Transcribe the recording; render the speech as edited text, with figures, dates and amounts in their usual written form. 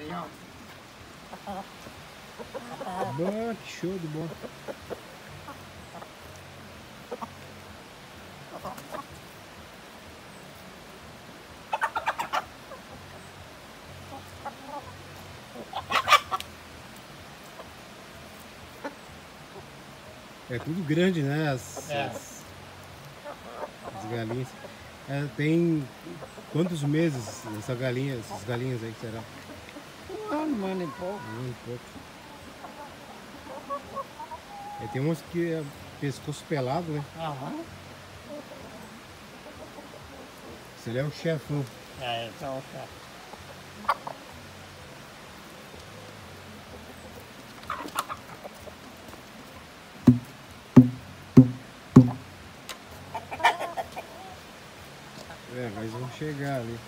Boa, que show de bola. É tudo grande, né? As galinhas. É, tem quantos meses essas galinhas aí que será? Um ano e pouco. Um ano e pouco. É, tem umas que é pescoço pelado, né? Aham. Você é o chefão. É, então, cara. É, mas vamos chegar ali.